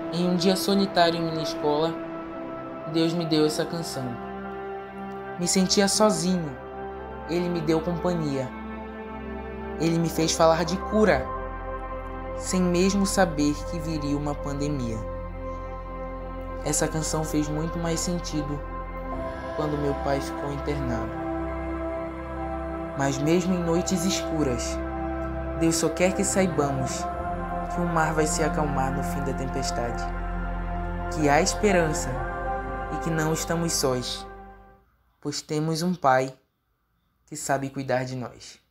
Em um dia solitário em minha escola, Deus me deu essa canção. Me sentia sozinho, Ele me deu companhia. Ele me fez falar de cura, sem mesmo saber que viria uma pandemia. Essa canção fez muito mais sentido quando meu pai ficou internado. Mas mesmo em noites escuras, Deus só quer que saibamos que o mar vai se acalmar no fim da tempestade, que há esperança e que não estamos sós, pois temos um Pai que sabe cuidar de nós.